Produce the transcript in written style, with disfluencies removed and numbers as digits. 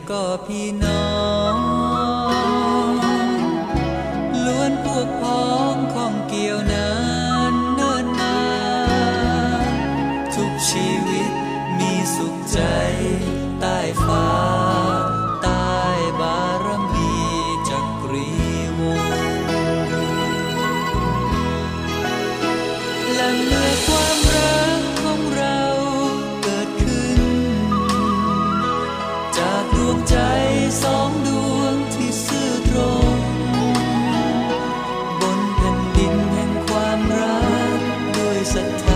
ก็พี่น้องล้วนพวกพ้องของเกี่ยวนานเนิ่นนานทุกชีวิตมีสุขใจใต้ฟ้าใต้บารมีจักรีวงศ์และเมื่อความรักของเราเกิดขึ้นจากดวงใจสองดวงที่ซื่อตรงบนแผ่นดินแห่งความรักด้วยศรัทธา